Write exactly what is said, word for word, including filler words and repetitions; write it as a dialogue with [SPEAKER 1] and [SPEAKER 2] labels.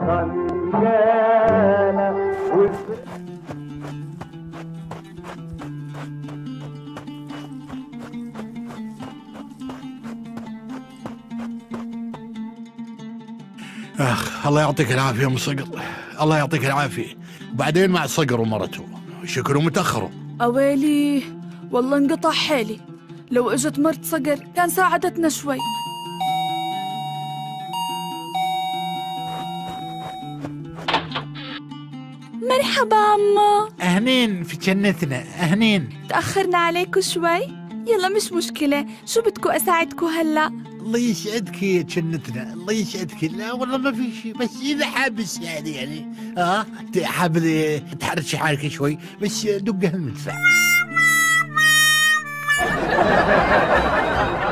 [SPEAKER 1] خليانة.
[SPEAKER 2] اخ الله يعطيك العافيه يا ام صقر، الله يعطيك العافيه. وبعدين مع صقر ومرته شكله متاخروا.
[SPEAKER 3] اويلي والله انقطع حالي، لو اجت مرت صقر كان ساعدتنا شوي. مرحبا عمو.
[SPEAKER 4] اهنين في جنتنا، اهنين.
[SPEAKER 3] تأخرنا عليكم شوي؟ يلا مش مشكلة، شو بدكم أساعدكم هلأ؟
[SPEAKER 4] الله يسعدك يا جنتنا، الله يسعدك. لا والله ما في شيء، بس إذا حابس يعني يعني اه حاب تحرشي حالك شوي، بس دق هالمدفع.